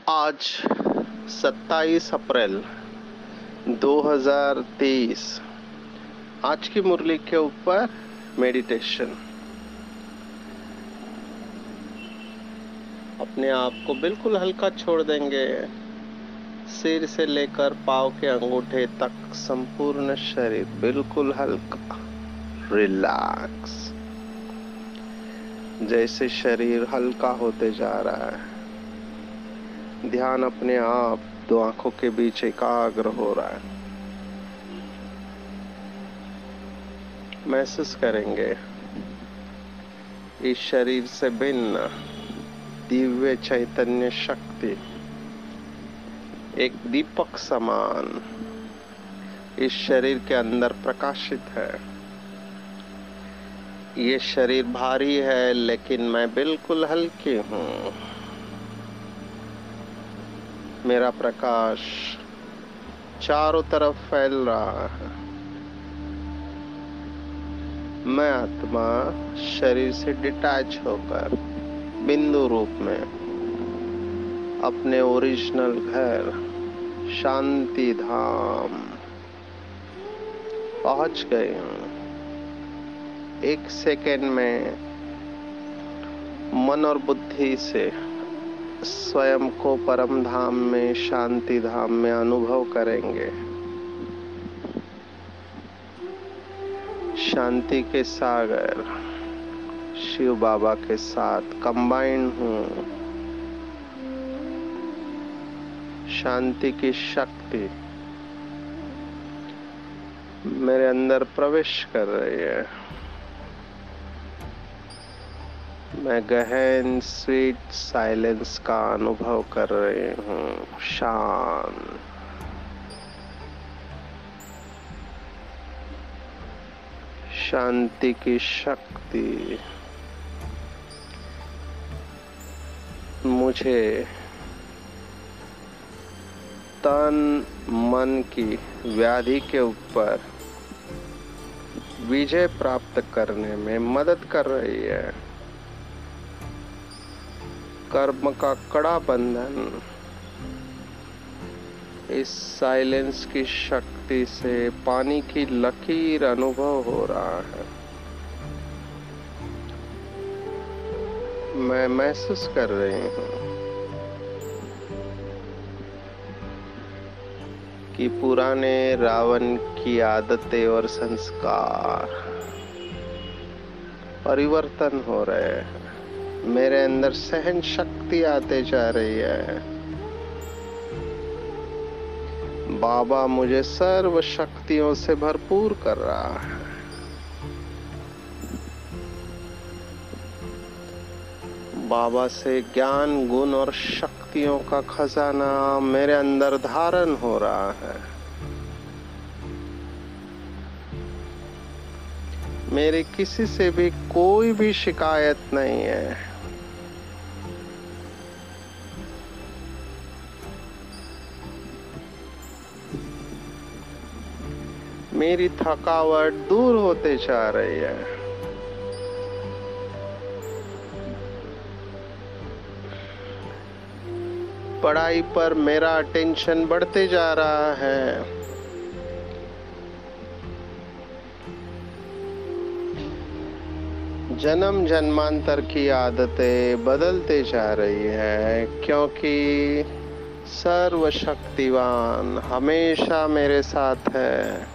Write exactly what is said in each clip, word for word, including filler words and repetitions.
आज सत्ताईस अप्रैल दो हज़ार तेईस। आज की मुरली के ऊपर मेडिटेशन। अपने आप को बिल्कुल हल्का छोड़ देंगे। सिर से लेकर पाँव के अंगूठे तक संपूर्ण शरीर बिल्कुल हल्का, रिलैक्स। जैसे शरीर हल्का होते जा रहा है, ध्यान अपने आप दो आंखों के बीच एकाग्र हो रहा है। महसूस करेंगे इस शरीर से भिन्न दिव्य चैतन्य शक्ति एक दीपक समान इस शरीर के अंदर प्रकाशित है। ये शरीर भारी है, लेकिन मैं बिल्कुल हल्की हूँ। मेरा प्रकाश चारों तरफ फैल रहा है। मैं आत्मा शरीर से डिटैच होकर बिंदु रूप में अपने ओरिजिनल घर शांति धाम पहुंच गई हूँ। एक सेकेंड में मन और बुद्धि से स्वयं को परम धाम में, शांति धाम में अनुभव करेंगे। शांति के सागर शिव बाबा के साथ कंबाइन हूँ। शांति की शक्ति मेरे अंदर प्रवेश कर रही है। मैं गहन स्वीट साइलेंस का अनुभव कर रही हूँ। शांत शांति की शक्ति मुझे तन मन की व्याधि के ऊपर विजय प्राप्त करने में मदद कर रही है। कर्म का कड़ा बंधन इस साइलेंस की शक्ति से पानी की लकीर अनुभव हो रहा है। मैं महसूस कर रही हूँ कि पुराने रावण की आदतें और संस्कार परिवर्तन हो रहे हैं। मेरे अंदर सहन शक्ति आते जा रही है। बाबा मुझे सर्व शक्तियों से भरपूर कर रहा है। बाबा से ज्ञान, गुण और शक्तियों का खजाना मेरे अंदर धारण हो रहा है। मेरी किसी से भी कोई भी शिकायत नहीं है। मेरी थकावट दूर होते जा रही है। पढ़ाई पर मेरा अटेंशन बढ़ते जा रहा है। जन्म जन्मांतर की आदतें बदलते जा रही है, क्योंकि सर्वशक्तिवान हमेशा मेरे साथ है।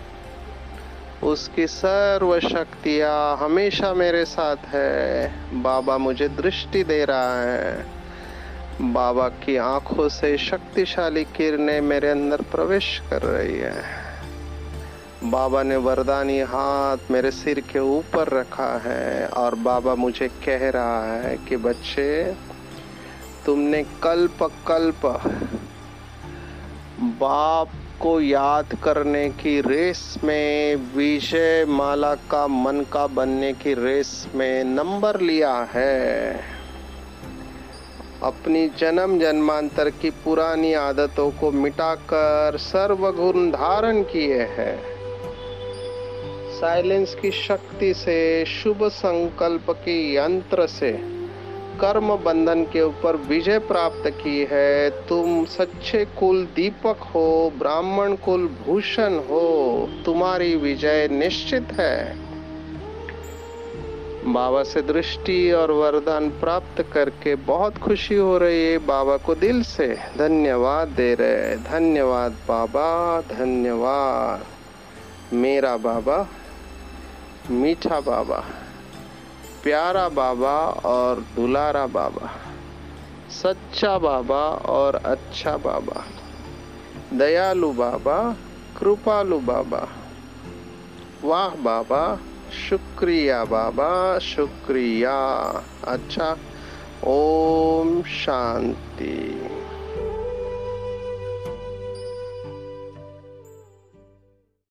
उसकी सर्व शक्तियाँ हमेशा मेरे साथ है। बाबा मुझे दृष्टि दे रहा है। बाबा की आंखों से शक्तिशाली किरणें मेरे अंदर प्रवेश कर रही है। बाबा ने वरदानी हाथ मेरे सिर के ऊपर रखा है और बाबा मुझे कह रहा है कि बच्चे, तुमने कल्प कल्प बाप को याद करने की रेस में, विजय माला का मन का बनने की रेस में नंबर लिया है। अपनी जन्म जन्मांतर की पुरानी आदतों को मिटाकर सर्वगुण धारण किए हैं। साइलेंस की शक्ति से, शुभ संकल्प के यंत्र से कर्म बंधन के ऊपर विजय प्राप्त की है। तुम सच्चे कुल दीपक हो, ब्राह्मण कुल भूषण हो, तुम्हारी विजय निश्चित है। बाबा से दृष्टि और वरदान प्राप्त करके बहुत खुशी हो रही है। बाबा को दिल से धन्यवाद दे रहे। धन्यवाद बाबा, धन्यवाद मेरा बाबा, मीठा बाबा, प्यारा बाबा और दुलारा बाबा, सच्चा बाबा और अच्छा बाबा, दयालु बाबा, कृपालु बाबा। वाह बाबा, शुक्रिया बाबा, शुक्रिया। अच्छा, ओम शांति।